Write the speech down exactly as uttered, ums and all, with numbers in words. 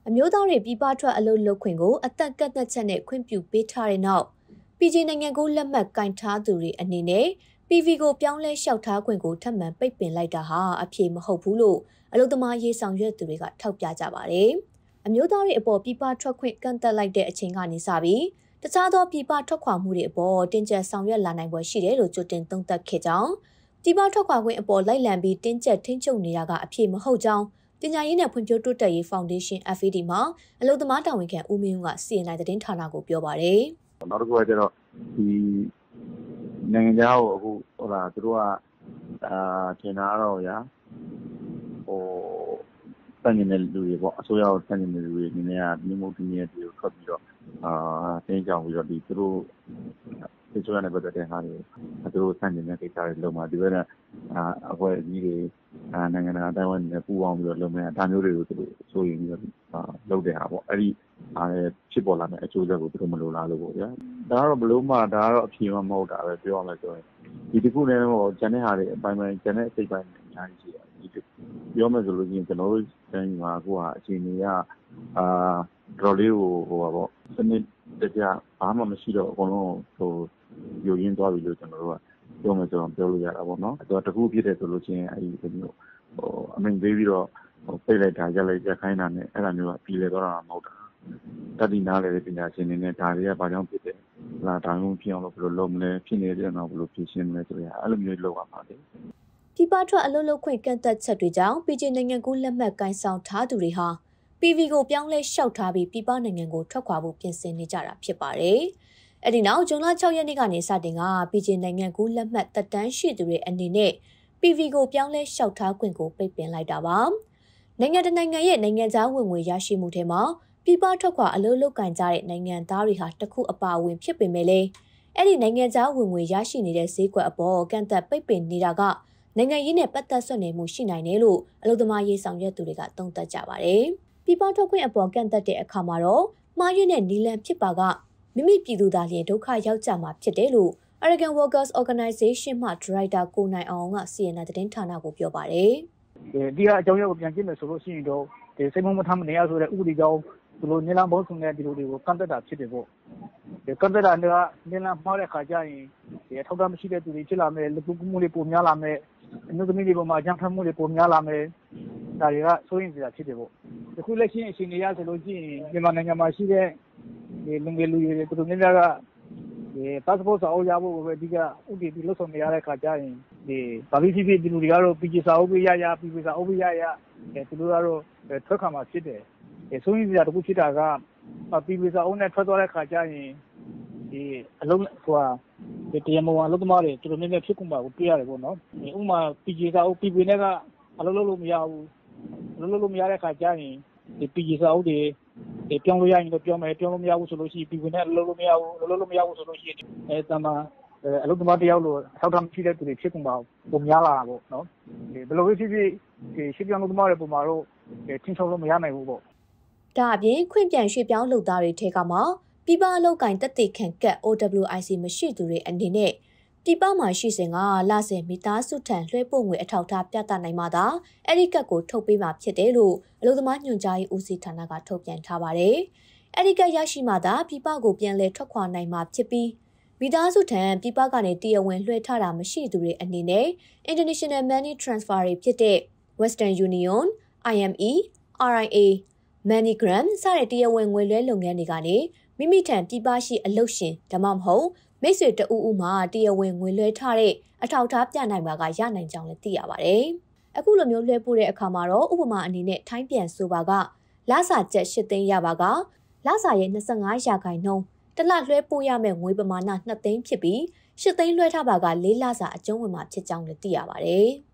အမျိုးသားတွေပြည်ပထွက်အလုပ်လုပ်ခွင့်ကိုအသက်ကန့်သက်ချက်နဲ့ခွင့်ပြုပေးထားတဲ့နောက် ပီဂျီ နိုင်ငံကိုလက်မှတ်ကင်ထားသူတွေအနေနဲ့ ပီဗီ ကိုပြောင်းလဲလျှောက်ထားခွင့်ကိုထပ်မံပိတ်ပင်လိုက်တာဟာအဖြေမဟုတ်ဘူးလို့အလုပ်သမားရေးဆောင်ရွက်သူတွေကထောက်ပြကြပါတယ်။အမျိုးသားတွေအပေါ်ပြည်ပထွက်ခွင့်ကန့်သက်လိုက်တဲ့အချိန်ကနေစပြီးတခြားသောပြည်ပထွက်ခွာမှုတွေအပေါ်တင်းကျပ်ဆောင်ရွက်လာနိုင်ပွဲရှိတယ်လို့ကြိုတင်သုံးသပ်ခဲ့ကြောင်းပြည်ပထွက်ခွာခွင့်အပေါ်လိုက်လံပြီးတင်းကျပ်ထိန်းချုပ်နေတာကအဖြေမဟုတ်ကြောင်းပညာရေးနဲ့ဖွံ့ဖြိုးတိုးတက်ရေးဖောင်ဒေးရှင်း F A D မှာအလုပ်သမားတာဝန်ခံဦးမင်းဦးက စီ အန် အိုင် သတင်းဌာနကိုပြောပါတယ်။နောက်တစ်ခုကကျတော့ဒီနိုင်ငံခြားကိုအခုဟိုလားသူတို့ကအာထင်တာတော့ဗျာဟိုတန်နေတဲ့လူတွေပေါ့အစိုးရကိုတန်နေတဲ့လူတွေအနေနဲ့ကမြို့မှုပြည်နယ်တွေကိုထွက်ပြီးတော့အာတင်းကြောင်ပြီးတော့ဒီသူတို့ဒီဆိုရတဲ့ဘက်တဲ့ဟာတွေသူတို့တန်နေတဲ့ကိစ္စတွေလုံးဝဒီဘက်ကအာအဖွဲ့အစည်းတွေအာနိုင်ငံတကာတိုင်းဝန်တွေပူးပေါင်းပြီးတော့လုပ်နေတာဒါမျိုးတွေကိုသူတို့ဆိုရင်ပြီးတော့လုပ်တဲ့ဟာပေါ့အဲ့ဒီအားဖြစ်ပေါ်လာတဲ့အကျိုးဆက်ကိုသူတို့မလိုလားလို့ပေါ့ဗျာဒါကတော့ဘလို့မှဒါကတော့အဖြေမမဟုတ်တာပဲပြောရမယ်ဆိုရင်ဒီတစ်ခုနဲ့ဟိုဂျန်တဲ့ဟာတွေအပိုင်းပိုင်းဂျန်တဲ့အစိပ်ပိုင်းအများကြီးရှိတယ်ဒီပြောမယ်ဆိုလို့ရှိရင်ကျွန်တော်တို့တိုင်းမှာအခုဟာအခြေအနေကအာတော်လေးကိုဟိုပါပေါ့စနစ်တကျဘာမှမရှိတော့အကုန်လုံးဟိုယူရင်းသွားပြီလို့ကျွန်တော်တို့ကပြောမယ်ဆိုတော့ပြောလို့ရတာပေါ့နော်အဲ့တော့တစ်ခုဖြစ်တယ်ဆိုလို့ရှိရင်အဲ့ဒီမျိုးဟိုအမိန်ပေးပြီးတော့ဟိုပိတ်လိုက်တာရက်လိုက်ရက်ခိုင်းတာနဲ့အဲ့လိုမျိုးကပြည်လေတော့တာမဟုတ်တာတတိနာလေပညာရှင်တွေနဲ့ဒါတွေကဘာကြောင့်ဖြစ်တယ်လာဒါမျိုးဖြစ်အောင်လို့ဘယ်လိုလုပ်မလဲဖြစ်နေတယ်တော့ဘယ်လိုဖြေရှင်းမလဲဆိုရအဲ့လိုမျိုးလုပ်ရမှာလေပြည်ပထွက်အလုပ်လုပ်ခွင့်ကန့်သက်ချက်တွေကြောင့်ပီဂျီနိုင်ငံကိုလက်မှတ်ကိုင်ဆောင်ထားသူတွေဟာ ပီဗီ ကိုပြောင်းလဲလျှောက်ထားပြီးပြည်ပနိုင်ငံကိုထွက်ခွာဖို့ပြင်ဆင်နေကြတာဖြစ်ပါတယ်။အဲ့ဒီနောက်ဇွန်လ၆ရက်နေ့ကနေစတင်ကပီဂျီနိုင်ငံကိုလက်မှတ်သက်တမ်းရှိသူတွေအနေနဲ့ ပီဗီ ကိုပြောင်းလဲလျှောက်ထားခွင့်ကိုပိတ်ပင်လိုက်တာပါ။နိုင်ငံတကာနိုင်ငံရဲ့နိုင်ငံခြားဝင်ငွေရရှိမှုထဲမှာပြည်ပထွက်ခွာအလုပ်လုပ်ကင်ကြတဲ့နိုင်ငံသားတွေဟာတခုအပါအဝင်ဖြစ်ပေမဲ့လည်းအဲ့ဒီနိုင်ငံခြားဝင်ငွေရရှိနေတဲ့ဈေးကွက်အပေါ်ကန့်သက်ပိတ်ပင်နေတာကနိုင်ငံရေးနဲ့ပတ်သက်ဆွနေမှုရှိနိုင်တယ်လို့အလုပ်သမားရေးဆောင်ရွက်သူတွေကသုံးသပ်ကြပါတယ်။ပြည်ပထွက်ခွင့်အပေါ်ကန့်သက်တဲ့အခါမှာတော့မှားယွင်းတဲ့နည်းလမ်းဖြစ်ပါကမိမိပြည်သူသားလျင်ဒုက္ခရောက်ကြမှာဖြစ်တယ်လို့ Arakan Workers Organization မှဒရိုက်တာကိုနိုင်အောင်က စီ အန် အိုင် သတင်းဌာနကိုပြောပါတယ်။ဒီကအကြောင်းအရာကိုပြန်ကြည့်မယ်ဆိုလို့ရှိရင်တော့ဒီစိတ်မမထမ်းမနေရဆိုတဲ့ဥပဒေကြောင့်ဒီလိုနေလမ်းပေါင်းစုံတဲ့ဒီလိုတွေကိုကန့်သက်တာဖြစ်တယ်ပေါ့။ဒီကန့်သက်တာကနေလမ်းမှားတဲ့ခါကျရင်ဒီထောက်ထားမရှိတဲ့သူတွေဖြစ်လာမယ်လူကူမှုတွေပုံများလာမယ်အမျိုးသမီးတွေပေါ်မှာအကြမ်းဖက်မှုတွေပုံများလာမယ်ဒါတွေကစိုးရင်စရာဖြစ်တယ်ပေါ့။ဒီခုလက်ရှိအချိန်တွေရဆိုလို့ရှိရင်မြန်မာနိုင်ငံမှာရှိတဲ့ဒီလူငယ်လူရွယ်တွေတို့များများကဒီ passport စာအုပ်ရဖို့ပဲအဓိကဥတည်ပြီးလှုပ်ဆောင်နေရတဲ့ခါကျရင်ဒီဗာလီစီဖြစ်ဒီလူတွေကတော့ P G စာအုပ်ပေးရရ P P စာအုပ်ပေးရရအဲသူတို့ကတော့ထွက်ခံမှာဖြစ်တယ်။အဲဆိုရင်စရာတခုဖြစ်တာက P P စာအုပ်နဲ့ထွက်သွားတဲ့ခါကျရင်ဒီအလုံးဟိုဟာဒီတရားမဝင်အလုပ်သမားတွေသူတို့နည်းနည်းဖြစ်ကုန်ပါကိုတွေ့ရတယ်ပေါ့နော်။ဥပမာ P G စာအုပ် P P နဲ့ကအလုပ်လုပ်လို့မရဘူး။အလုပ်လုပ်လို့မရတဲ့ခါကျရင်ဒီ P G စာအုပ်တွေဒီပြောင်းလို့ရရင်တော့ပြောင်းမယ်ပြောင်းလို့မရဘူးဆိုလို့ရှိရင် P P နဲ့အလုပ်လုပ်မရဘူးအလုပ်လုပ်မရဘူးဆိုလို့ရှိရင်အဲတမန်အလုပ်သမားတယောက်လိုထောက်ထားမရှိတဲ့သူတွေဖြစ်ကုန်ပါပုံများလာတာပေါ့နော်ဒီဘယ်လိုပဲဖြစ်ဖြစ်ဒီရှင်းပြောင်းလုပ်သမားတွေပုံမှာတော့ချင်းချုံလို့မရနိုင်ဘူးပေါ့ဒါအပြင်ခွင့်ပြန်ရွှေ့ပြောင်းလုပ်သားတွေထဲကမှပြည်ပအလုပ်ကိုင်တက်တည်ခံကတ် O W I C မရှိသူတွေအနေနဲ့ပြည်ပမှာရှိစဉ်ကလစဉ်မိသားစုထံလွှဲပို့ငွေအထောက်အထားပြသနိုင်မှသာအဲ့ဒီကတ်ကိုထုတ်ပေးမှာဖြစ်တယ်လို့အလုပ်သမားညွှန်ကြားရေးဦးစီးဌာနကထုတ်ပြန်ထားပါတယ်။အဲ့ဒီကတ်ရရှိမှသာပြည်ပကိုပြန်လည်ထွက်ခွာနိုင်မှာဖြစ်ပြီးမိသားစုထံပြည်ပကနေတရားဝင်လွှဲထားတာမရှိသူတွေအနေနဲ့ International Money Transfer တွေဖြစ်တဲ့ Western Union, I M E, R I A, MoneyGram စတဲ့တရားဝင်ငွေလွှဲလုပ်ငန်းတွေကနေမိမိထံပြည်ပရှိအလုပ်ရှင်ဒါမှမဟုတ်မိတ်ဆွေတဦးဦးမှတရားဝင်ငွေလွှဲထားတဲ့အထောက်အထားပြနိုင်မှာကရနိုင်ကြောင်းလည်းသိရပါတယ်။အခုလိုမျိုးလွှဲပို့တဲ့အခါမှာတော့ဥပမာအနေနဲ့ထိုင်းပြန်ဆိုပါကလစာကျပ်၈သိန်းရပါကလစာရဲ့၂၅ရာခိုင်နှုန်းတလလွှဲပို့ရမယ့်ငွေပမာဏ၂သိန်းဖြစ်ပြီး၈သိန်းလွှဲထားပါက၄လစာအကျုံးဝင်မှာဖြစ်ကြောင်းလည်းသိရပါတယ်။